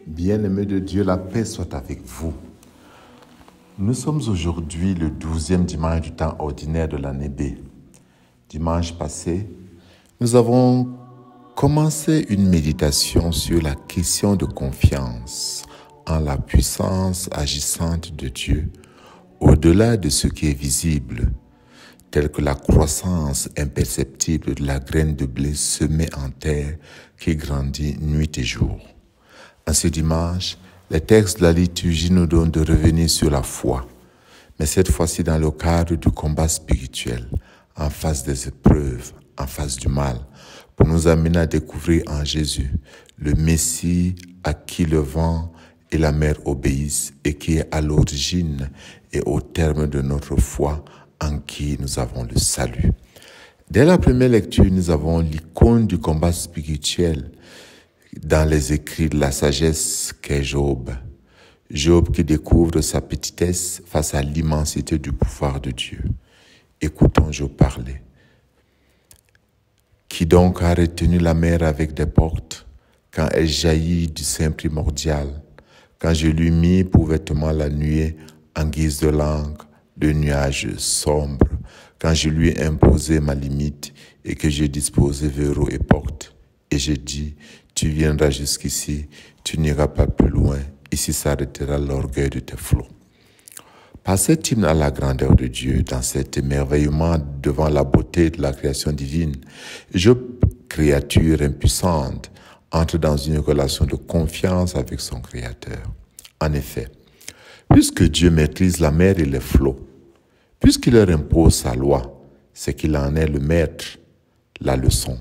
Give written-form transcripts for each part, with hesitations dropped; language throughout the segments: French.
Bien-aimés de Dieu, la paix soit avec vous. Nous sommes aujourd'hui le 12e dimanche du temps ordinaire de l'année B. Dimanche passé, nous avons commencé une méditation sur la question de confiance en la puissance agissante de Dieu, au-delà de ce qui est visible, tel que la croissance imperceptible de la graine de blé semée en terre qui grandit nuit et jour. En ce dimanche, les textes de la liturgie nous donnent de revenir sur la foi, mais cette fois-ci dans le cadre du combat spirituel, en face des épreuves, en face du mal, pour nous amener à découvrir en Jésus le Messie à qui le vent et la mer obéissent et qui est à l'origine et au terme de notre foi, en qui nous avons le salut. Dès la première lecture, nous avons l'icône du combat spirituel dans les écrits de la sagesse qu'est Job. Job qui découvre sa petitesse face à l'immensité du pouvoir de Dieu. Écoutons Job parler. Qui donc a retenu la mer avec des portes, quand elle jaillit du sein primordial, quand je lui mis pour vêtement la nuée en guise de langue, de nuages sombres, quand je lui ai imposé ma limite et que j'ai disposé verrous et portes, et j'ai dit, tu viendras jusqu'ici, tu n'iras pas plus loin, ici s'arrêtera l'orgueil de tes flots. Par cet hymne à la grandeur de Dieu, dans cet émerveillement devant la beauté de la création divine, Job, créature impuissante, entre dans une relation de confiance avec son Créateur. En effet, puisque Dieu maîtrise la mer et les flots, puisqu'il leur impose sa loi, c'est qu'il en est le maître, la leçon.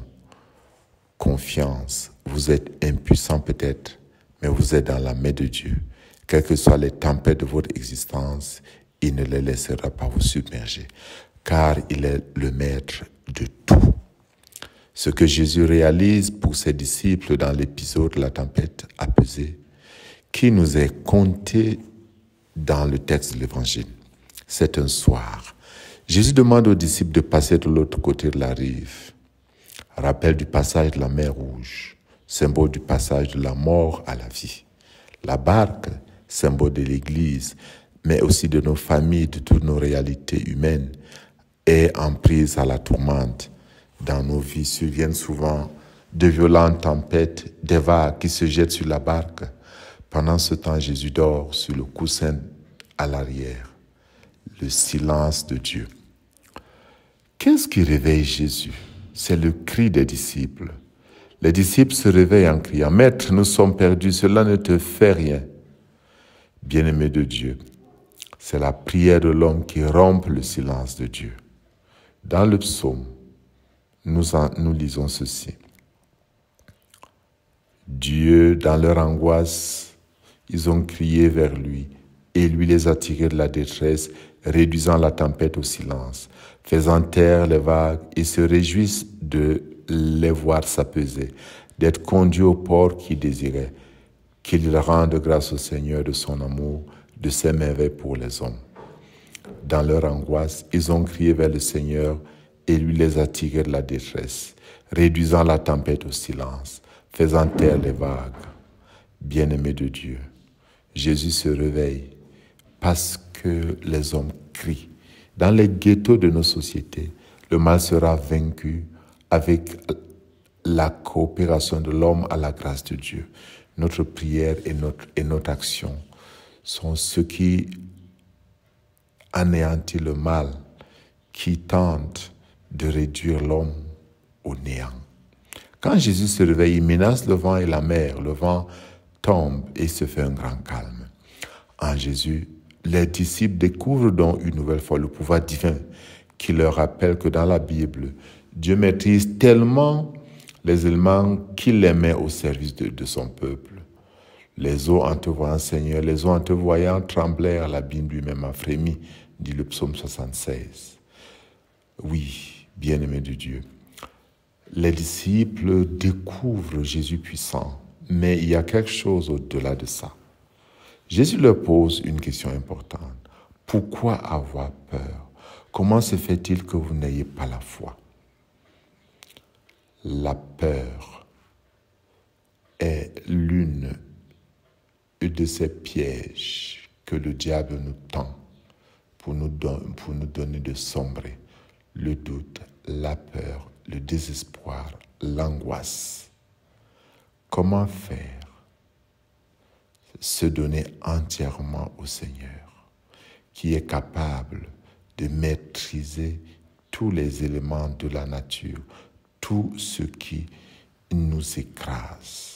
Confiance, vous êtes impuissant peut-être, mais vous êtes dans la main de Dieu. Quelles que soient les tempêtes de votre existence, il ne les laissera pas vous submerger, car il est le maître de tout. Ce que Jésus réalise pour ses disciples dans l'épisode de la tempête apaisée, qui nous est conté dans le texte de l'Évangile. C'est un soir. Jésus demande aux disciples de passer de l'autre côté de la rive. Rappel du passage de la mer Rouge, symbole du passage de la mort à la vie. La barque, symbole de l'Église, mais aussi de nos familles, de toutes nos réalités humaines, est en prise à la tourmente. Dans nos vies surviennent souvent de violentes tempêtes, des vagues qui se jettent sur la barque. Pendant ce temps, Jésus dort sur le coussin à l'arrière. Le silence de Dieu. Qu'est-ce qui réveille Jésus ? C'est le cri des disciples. Les disciples se réveillent en criant « Maître, nous sommes perdus, cela ne te fait rien. » Bien-aimé de Dieu, c'est la prière de l'homme qui rompt le silence de Dieu. Dans le psaume, nous lisons ceci. Dieu, dans leur angoisse, ils ont crié vers lui et lui les a tirés de la détresse, réduisant la tempête au silence, faisant taire les vagues et se réjouissent de les voir s'apaiser, d'être conduits au port qu'ils désiraient, qu'ils rendent grâce au Seigneur de son amour, de ses merveilles pour les hommes. Dans leur angoisse, ils ont crié vers le Seigneur et lui les a tirés de la détresse, réduisant la tempête au silence, faisant taire les vagues. Bien-aimés de Dieu, Jésus se réveille parce que les hommes crient. Dans les ghettos de nos sociétés, le mal sera vaincu avec la coopération de l'homme à la grâce de Dieu. Notre prière et notre action sont ce qui anéantit le mal, qui tente de réduire l'homme au néant. Quand Jésus se réveille, il menace le vent et la mer. Le vent tombe et se fait un grand calme. En Jésus, les disciples découvrent donc une nouvelle fois le pouvoir divin qui leur rappelle que dans la Bible, Dieu maîtrise tellement les éléments qu'il les met au service de son peuple. Les eaux en te voyant, Seigneur, les eaux en te voyant tremblèrent, l'abîme lui-même a frémi, dit le psaume 76. Oui, bien-aimé de Dieu, les disciples découvrent Jésus puissant, mais il y a quelque chose au-delà de ça. Jésus leur pose une question importante. Pourquoi avoir peur ? Comment se fait-il que vous n'ayez pas la foi ? La peur est l'une de ces pièges que le diable nous tend pour nous donner de sombrer, le doute, la peur, le désespoir, l'angoisse. Comment faire? Se donner entièrement au Seigneur, qui est capable de maîtriser tous les éléments de la nature, tout ce qui nous écrase.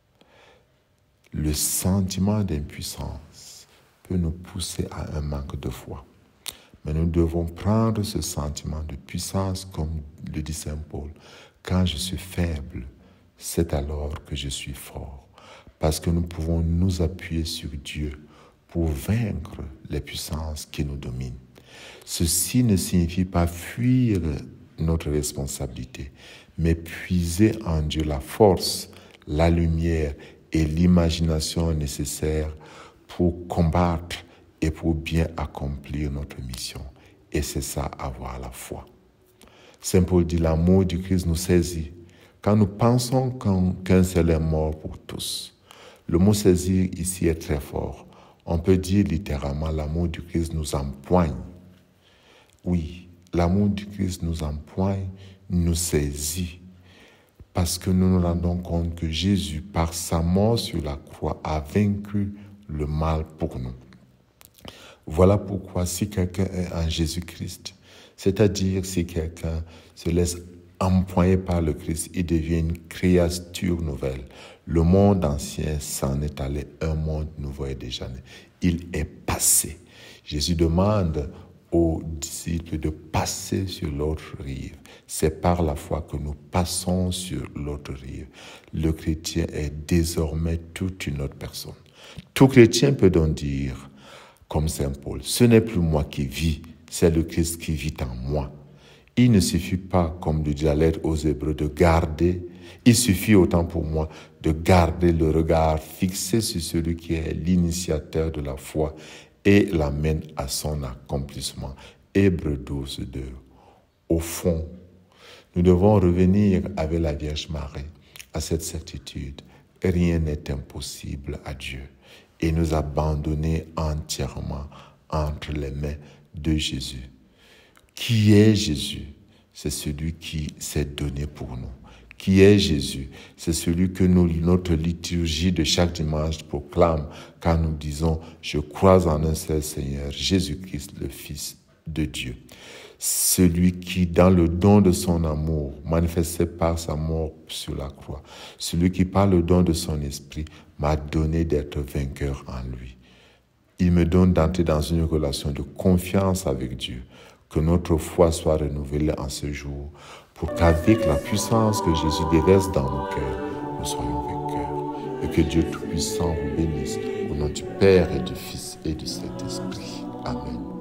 Le sentiment d'impuissance peut nous pousser à un manque de foi. Mais nous devons prendre ce sentiment de puissance comme le dit Saint Paul. Quand je suis faible, c'est alors que je suis fort. Parce que nous pouvons nous appuyer sur Dieu pour vaincre les puissances qui nous dominent. Ceci ne signifie pas fuir notre responsabilité, mais puiser en Dieu la force, la lumière et l'imagination nécessaires pour combattre et pour bien accomplir notre mission. Et c'est ça, avoir la foi. Saint Paul dit, l'amour du Christ nous saisit. Quand nous pensons qu'un seul est mort pour tous, le mot saisir ici est très fort. On peut dire littéralement, l'amour du Christ nous empoigne. Oui, l'amour du Christ nous empoigne, nous saisit. Parce que nous nous rendons compte que Jésus, par sa mort sur la croix, a vaincu le mal pour nous. Voilà pourquoi si quelqu'un est en Jésus-Christ, c'est-à-dire si quelqu'un se laisse empoigner par le Christ, il devient une créature nouvelle. Le monde ancien s'en est allé, un monde nouveau est déjà né. Il est passé. Jésus demande aux disciples de passer sur l'autre rive. C'est par la foi que nous passons sur l'autre rive. Le chrétien est désormais toute une autre personne. Tout chrétien peut donc dire, comme Saint Paul, ce n'est plus moi qui vis, c'est le Christ qui vit en moi. Il ne suffit pas, comme le dit la lettre aux Hébreux, de garder, il suffit autant pour moi de garder le regard fixé sur celui qui est l'initiateur de la foi et l'amène à son accomplissement. Hébreux 12, 2. Au fond, nous devons revenir avec la Vierge Marie à cette certitude. Rien n'est impossible à Dieu et nous abandonner entièrement entre les mains de Jésus. Qui est Jésus? C'est celui qui s'est donné pour nous. Qui est Jésus? C'est celui que notre liturgie de chaque dimanche proclame quand nous disons « Je crois en un seul Seigneur, Jésus-Christ, le Fils de Dieu ». Celui qui, dans le don de son amour, manifesté par sa mort sur la croix, celui qui, par le don de son esprit, m'a donné d'être vainqueur en lui. Il me donne d'entrer dans une relation de confiance avec Dieu, que notre foi soit renouvelée en ce jour, pour qu'avec la puissance que Jésus déverse dans nos cœurs, nous soyons vainqueurs. Et que Dieu Tout-Puissant vous bénisse, au nom du Père et du Fils et du Saint-Esprit. Amen.